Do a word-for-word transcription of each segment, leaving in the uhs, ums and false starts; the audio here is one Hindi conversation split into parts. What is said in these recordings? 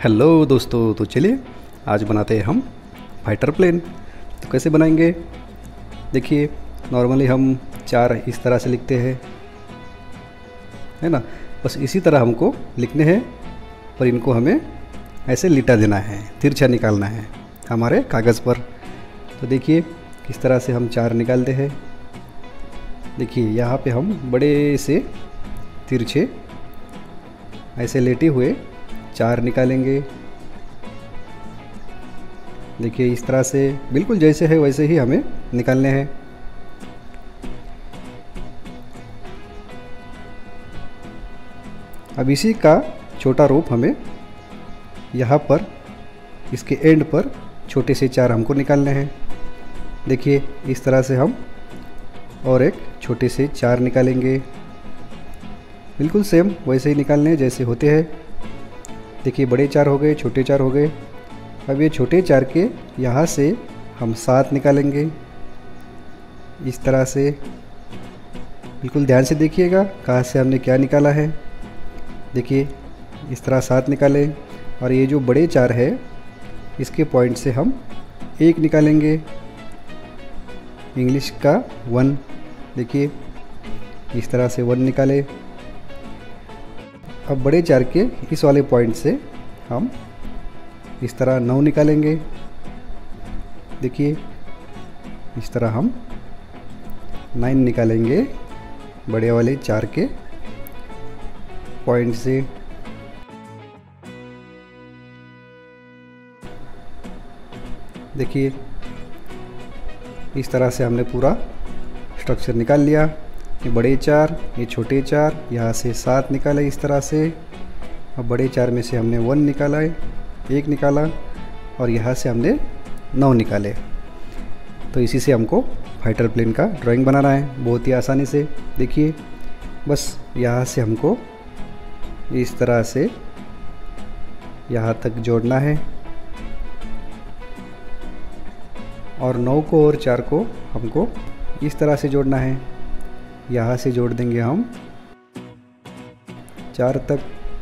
हेलो दोस्तों, तो चलिए आज बनाते हैं हम फाइटर प्लेन। तो कैसे बनाएंगे, देखिए नॉर्मली हम चार इस तरह से लिखते हैं, है ना। बस इसी तरह हमको लिखने हैं, पर इनको हमें ऐसे लिटा देना है, तिरछा निकालना है हमारे कागज़ पर। तो देखिए किस तरह से हम चार निकालते हैं। देखिए यहाँ पे हम बड़े से तिरछे ऐसे लेटे हुए चार निकालेंगे। देखिए इस तरह से बिल्कुल जैसे है वैसे ही हमें निकालने हैं। अब इसी का छोटा रूप हमें यहाँ पर इसके एंड पर छोटे से चार हमको निकालने हैं। देखिए इस तरह से हम और एक छोटे से चार निकालेंगे, बिल्कुल सेम वैसे ही निकालने हैं जैसे होते हैं। देखिए बड़े चार हो गए, छोटे चार हो गए। अब ये छोटे चार के यहाँ से हम सात निकालेंगे इस तरह से। बिल्कुल ध्यान से देखिएगा कहाँ से हमने क्या निकाला है। देखिए इस तरह सात निकाले, और ये जो बड़े चार है इसके पॉइंट से हम एक निकालेंगे, इंग्लिश का वन। देखिए इस तरह से वन निकाले। अब बड़े चार के इस वाले पॉइंट से हम इस तरह नौ निकालेंगे। देखिए इस तरह हम नाइन निकालेंगे बड़े वाले चार के पॉइंट से। देखिए इस तरह से हमने पूरा स्ट्रक्चर निकाल लिया। ये बड़े चार, ये छोटे चार, यहाँ से सात निकाले इस तरह से। अब बड़े चार में से हमने वन निकाला है, एक निकाला, और यहाँ से हमने नौ निकाले। तो इसी से हमको फाइटर प्लेन का ड्राइंग बनाना है बहुत ही आसानी से। देखिए बस यहाँ से हमको इस तरह से यहाँ तक जोड़ना है, और नौ को और चार को हमको इस तरह से जोड़ना है। यहाँ से जोड़ देंगे हम चार तक।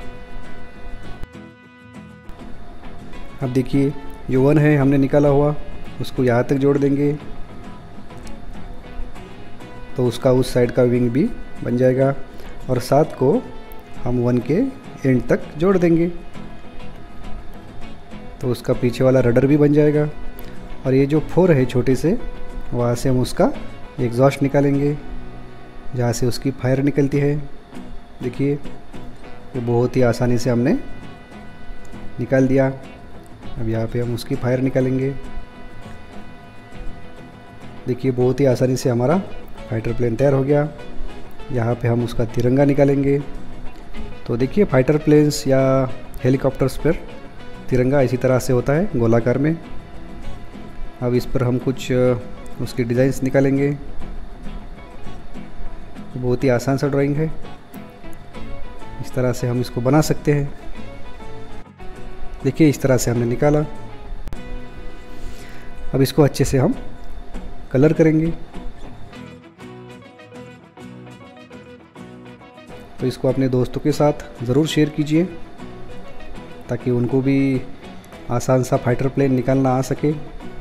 अब देखिए जो वन है हमने निकाला हुआ, उसको यहाँ तक जोड़ देंगे, तो उसका उस साइड का विंग भी बन जाएगा। और सात को हम वन के एंड तक जोड़ देंगे, तो उसका पीछे वाला रडर भी बन जाएगा। और ये जो फोर है छोटे से, वहाँ से हम उसका एग्जॉस्ट निकालेंगे, जहाँ से उसकी फायर निकलती है। देखिए ये बहुत ही आसानी से हमने निकाल दिया। अब यहाँ पे हम उसकी फायर निकालेंगे। देखिए बहुत ही आसानी से हमारा फाइटर प्लेन तैयार हो गया। यहाँ पे हम उसका तिरंगा निकालेंगे। तो देखिए फाइटर प्लेन्स या हेलीकॉप्टर्स पर तिरंगा इसी तरह से होता है, गोलाकार में। अब इस पर हम कुछ उसकी डिज़ाइंस निकालेंगे। बहुत ही आसान सा ड्राइंग है, इस तरह से हम इसको बना सकते हैं। देखिए इस तरह से हमने निकाला। अब इसको अच्छे से हम कलर करेंगे। तो इसको अपने दोस्तों के साथ ज़रूर शेयर कीजिए, ताकि उनको भी आसान सा फाइटर प्लेन निकालना आ सके।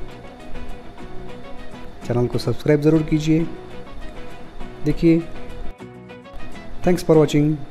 चैनल को सब्सक्राइब ज़रूर कीजिए। देखिए, थैंक्स फॉर वॉचिंग।